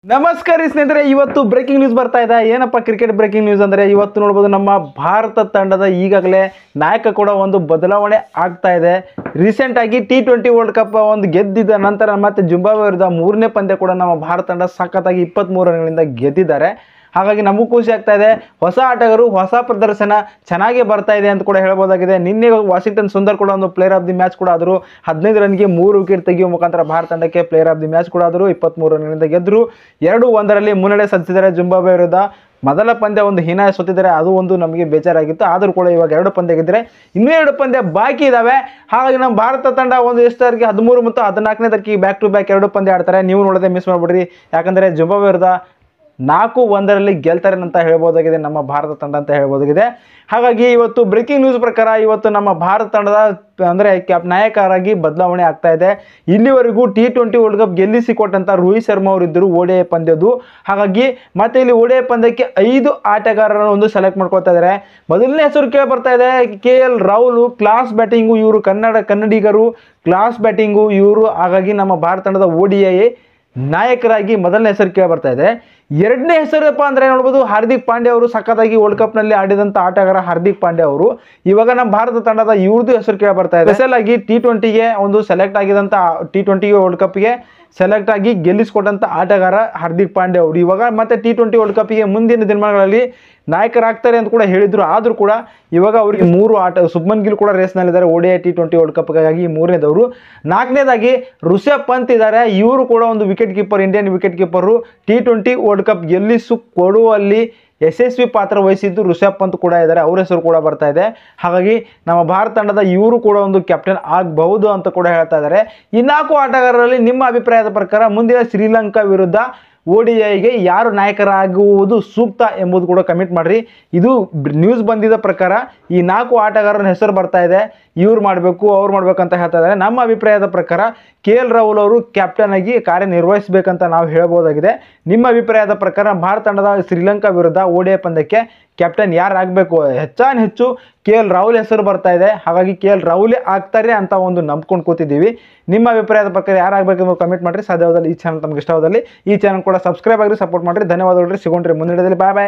ನಮಸ್ಕಾರ ಸ್ನೇಹಿತರೆ, ಇವತ್ತು ಬ್ರೇಕಿಂಗ್ ನ್ಯೂಸ್ ಬರ್ತಾ ಇದೆ. ಏನಪ್ಪ ಕ್ರಿಕೆಟ್ ಬ್ರೇಕಿಂಗ್ ನ್ಯೂಸ್ ಅಂದರೆ, ಇವತ್ತು ನೋಡ್ಬೋದು ನಮ್ಮ ಭಾರತ ತಂಡದ ಈಗಾಗಲೇ ನಾಯಕ ಕೂಡ ಒಂದು ಬದಲಾವಣೆ ಆಗ್ತಾ ಇದೆ. ರೀಸೆಂಟಾಗಿ T20 ವರ್ಲ್ಡ್ ಕಪ್ ಒಂದು ಗೆದ್ದಿದ್ದ ನಂತರ ಮತ್ತೆ ಜಿಂಬಾಬ್ವೆ ವಿರುದ್ಧ ಮೂರನೇ ಪಂದ್ಯ ಕೂಡ ನಮ್ಮ ಭಾರತ ತಂಡ ಸಖತ್ತಾಗಿ 23 ರನ್ಗಳಿಂದ ಗೆದ್ದಿದ್ದಾರೆ. ಹಾಗಾಗಿ ನಮಗೂ ಖುಷಿ ಆಗ್ತಾ ಇದೆ. ಹೊಸ ಆಟಗಾರರು, ಹೊಸ ಪ್ರದರ್ಶನ ಚೆನ್ನಾಗಿ ಬರ್ತಾ ಇದೆ ಅಂತ ಕೂಡ ಹೇಳ್ಬೋದಾಗಿದೆ. ನಿನ್ನೆ ವಾಷಿಂಗ್ಟನ್ ಸುಂದರ್ ಕೂಡ ಒಂದು ಪ್ಲೇಯರ್ ಆಫ್ ದಿ ಮ್ಯಾಚ್ ಕೂಡ ಆದರು. 15 ರನ್ಗೆ 3 ವಿಕೆಟ್ ತೆಗೆಯುವ ಮುಖಾಂತರ ಭಾರತ ತಂಡಕ್ಕೆ ಪ್ಲೇಯರ್ ಆಫ್ ದಿ ಮ್ಯಾಚ್ ಕೂಡ ಆದರು. 23 ರನ್ಗಳಿಂದ ಗೆದ್ದರು. 2-1 ಮುನ್ನಡೆ ಸಾಧಿಸಿದ್ದಾರೆ ಜಿಂಬಾಬ್ವೆ ವಿರುದ್ಧ. ಮೊದಲ ಪಂದ್ಯ ಒಂದು ಹೀನಾಯ ಸೋತಿದ್ದಾರೆ, ಅದು ಒಂದು ನಮಗೆ ಬೇಜಾರಾಗಿತ್ತು. ಆದರೂ ಕೂಡ ಇವಾಗ 2 ಪಂದ್ಯ ಗೆದ್ದರೆ ಇನ್ನೂ 2 ಪಂದ್ಯ ಬಾಕಿ ಇದ್ದಾವೆ. ಹಾಗಾಗಿ ನಮ್ಮ ಭಾರತ ತಂಡ ಒಂದು ಎಷ್ಟು ತಾರೀಕಿಗೆ 13 ಮತ್ತು 14ನೇ ತಾರೀಕಿಗೆ ಬ್ಯಾಕ್ ಟು ಬ್ಯಾಕ್ 2 ಪಂದ್ಯ ಆಡ್ತಾರೆ. ನೀವು ನೋಡೋದೇ ಮಿಸ್ ಮಾಡಿಬಿಡ್ರಿ, ಯಾಕಂದರೆ ಜಿಂಬಾಬ್ವೆ ವಿರುದ್ಧ 4-1 ಗೆಲ್ತಾರೆ ಅಂತ ಹೇಳ್ಬೋದಾಗಿದೆ ನಮ್ಮ ಭಾರತ ತಂಡ ಅಂತ ಹೇಳ್ಬೋದಾಗಿದೆ. ಹಾಗಾಗಿ ಇವತ್ತು ಬ್ರೇಕಿಂಗ್ ನ್ಯೂಸ್ ಪ್ರಕಾರ ಇವತ್ತು ನಮ್ಮ ಭಾರತ ತಂಡದ ಅಂದರೆ ನಾಯಕರಾಗಿ ಬದಲಾವಣೆ ಆಗ್ತಾ ಇದೆ. ಇಲ್ಲಿವರೆಗೂ T20 ವರ್ಲ್ಡ್ ಕಪ್ ಗೆಲ್ಲಿಸಿಕೊಟ್ಟಂಥ ರೋಹಿತ್ ಶರ್ಮಾ ಅವರಿದ್ದರು ODI ಪಂದ್ಯದ್ದು. ಹಾಗಾಗಿ ಮತ್ತೆ ಇಲ್ಲಿ ODI ಪಂದ್ಯಕ್ಕೆ 5 ಆಟಗಾರರನ್ನು ಒಂದು ಸೆಲೆಕ್ಟ್ ಮಾಡ್ಕೊಳ್ತಾ ಇದ್ದಾರೆ. ಮೊದಲನೇ ಹೆಸರು ಕೇಳಿ ಬರ್ತಾ ಇದೆ KL ರಾಹುಲ್. ಕ್ಲಾಸ್ ಬ್ಯಾಟಿಂಗು ಇವರು, ಕನ್ನಡಿಗರು, ಕ್ಲಾಸ್ ಬ್ಯಾಟಿಂಗು ಇವರು. ಹಾಗಾಗಿ ನಮ್ಮ ಭಾರತ ತಂಡದ ODI ನಾಯಕರಾಗಿ ಮೊದಲನೇ ಹೆಸರು ಕೇಳಿ ಬರ್ತಾ ಇದೆ. ಎರಡನೇ ಹೆಸರಪ್ಪ ಅಂದರೆ ನೋಡ್ಬೋದು ಹಾರ್ದಿಕ್ ಪಾಂಡ್ಯ ಅವರು. ಸಖತ್ತಾಗಿ ವರ್ಲ್ಡ್ ಕಪ್ನಲ್ಲಿ ಆಡಿದಂಥ ಆಟಗಾರ ಹಾರ್ದಿಕ್ ಪಾಂಡ್ಯ ಅವರು. ಇವಾಗ ನಮ್ಮ ಭಾರತ ತಂಡದ ಇವ್ರದ್ದು ಹೆಸರು ಕೇಳಿ ಬರ್ತಾ ಇದೆ. ಸ್ಪೆಷಲ್ ಆಗಿ T20ಗೆ ಒಂದು ಸೆಲೆಕ್ಟ್ ಆಗಿದಂಥ T20 ವರ್ಲ್ಡ್ ಕಪ್ಗೆ ಸೆಲೆಕ್ಟ್ ಆಗಿ ಗೆಲ್ಲಿಸಿಕೊಟ್ಟಂಥ ಆಟಗಾರ ಹಾರ್ದಿಕ್ ಪಾಂಡ್ಯ ಅವರು. ಇವಾಗ ಮತ್ತೆ T20 ವರ್ಲ್ಡ್ ಕಪ್ಗೆ ಮುಂದಿನ ದಿನಗಳಲ್ಲಿ ನಾಯಕರಾಗ್ತಾರೆ ಅಂತ ಕೂಡ ಹೇಳಿದ್ರು. ಆದರೂ ಕೂಡ ಇವಾಗ ಅವರಿಗೆ 3 ಶುಭ್ಮನ್ ಗಿಲ್ ಕೂಡ ರೇಸ್ನಲ್ಲಿದ್ದಾರೆ ODI T20 ವರ್ಲ್ಡ್ ಕಪ್ಗಾಗಿ 3ನೇದವರು. 4ನೇದಾಗಿ ಋಷಭ್ ಪಂತ್ ಇದ್ದಾರೆ. ಇವರು ಕೂಡ ಒಂದು wicket keeper, Indian wicket keeper. T20 world cup ಗೆಲ್ಲಿಸಿಕೊಡುವಲ್ಲಿ ಯಶಸ್ವಿ ಪಾತ್ರ ವಹಿಸಿದ್ದು ಋಷಭ್ ಪಂತ್ ಕೂಡ ಇದ್ದಾರೆ. ಅವ್ರ ಹೆಸರು ಕೂಡ ಬರ್ತಾ ಇದೆ. ಹಾಗಾಗಿ ನಮ್ಮ ಭಾರತ ತಂಡದ ಇವರು ಕೂಡ ಒಂದು ಕ್ಯಾಪ್ಟನ್ ಆಗಬಹುದು ಅಂತ ಕೂಡ ಹೇಳ್ತಾ ಇದ್ದಾರೆ. ಈ 4 ಆಟಗಾರರಲ್ಲಿ ನಿಮ್ಮ ಅಭಿಪ್ರಾಯದ ಪ್ರಕಾರ ಮುಂದಿನ ಶ್ರೀಲಂಕಾ ವಿರುದ್ಧ ODIಗೆ ಯಾರು ನಾಯಕರಾಗುವುದು ಸೂಕ್ತ ಎಂಬುದು ಕೂಡ ಕಮೆಂಟ್ ಮಾಡಿರಿ. ಇದು ನ್ಯೂಸ್ ಬಂದಿದ್ದ ಪ್ರಕಾರ ಈ 4 ಆಟಗಾರರ ಹೆಸರು ಬರ್ತಾ ಇದೆ. ಇವ್ರು ಮಾಡಬೇಕು, ಅವ್ರು ಮಾಡಬೇಕು ಅಂತ ಹೇಳ್ತಾ ಇದ್ದಾರೆ. ನಮ್ಮ ಅಭಿಪ್ರಾಯದ ಪ್ರಕಾರ KL ರಾಹುಲ್ ಅವರು ಕ್ಯಾಪ್ಟನ್ ಆಗಿ ಕಾರ್ಯನಿರ್ವಹಿಸಬೇಕಂತ ನಾವು ಹೇಳ್ಬೋದಾಗಿದೆ. ನಿಮ್ಮ ಅಭಿಪ್ರಾಯದ ಪ್ರಕಾರ ಭಾರತ ತಂಡದ ಶ್ರೀಲಂಕಾ ವಿರುದ್ಧ ODI ಪಂದ್ಯಕ್ಕೆ ಕ್ಯಾಪ್ಟನ್ ಯಾರಾಗಬೇಕು? ಹೆಚ್ಚು KL ರಾಹುಲ್ ಹೆಸರು ಬರ್ತಾ ಇದೆ. ಹಾಗಾಗಿ KL ರಾಹುಲೇ ಆಗ್ತಾರೆ ಅಂತ ಒಂದು ನಂಬ್ಕೊಂಡು ಕೂತಿದ್ದೀವಿ. ನಿಮ್ಮ ಅಭಿಪ್ರಾಯದ ಪ್ರಕಾರ ಯಾರಾಗಬೇಕು ಕಮೆಂಟ್ ಮಾಡಿರಿ. ಸಾಧ್ಯವಾದಲ್ಲಿ ಈ ಚಾನಲ್ ತಮಗೆ ಇಷ್ಟವಾದಲ್ಲಿ ಈ ಚಾನಲ್ ಕೂಡ ಸಬ್ಸ್ಕ್ರೈಬ್ ಆಗಿರಿ, ಸಪೋರ್ಟ್ ಮಾಡಿರಿ. ಧನ್ಯವಾದಗಳು. ಸಿಗೋಣ್ರಿ ಮುಂದಿನ ವಿಡಿಯೋದಲ್ಲಿ. ಬಾಯ್ ಬಾಯ್.